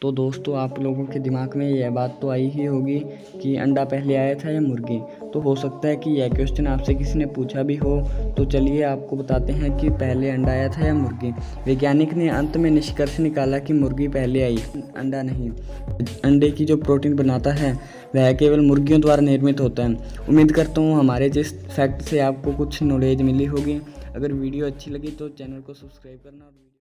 तो दोस्तों आप लोगों के दिमाग में यह बात तो आई ही होगी कि अंडा पहले आया था या मुर्गी। तो हो सकता है कि यह क्वेश्चन आपसे किसी ने पूछा भी हो। तो चलिए आपको बताते हैं कि पहले अंडा आया था या मुर्गी। वैज्ञानिक ने अंत में निष्कर्ष निकाला कि मुर्गी पहले आई, अंडा नहीं। अंडे की जो प्रोटीन बनाता है वह केवल मुर्गियों द्वारा निर्मित होता है। उम्मीद करता हूँ हमारे जिस फैक्ट से आपको कुछ नॉलेज मिली होगी। अगर वीडियो अच्छी लगी तो चैनल को सब्सक्राइब करना।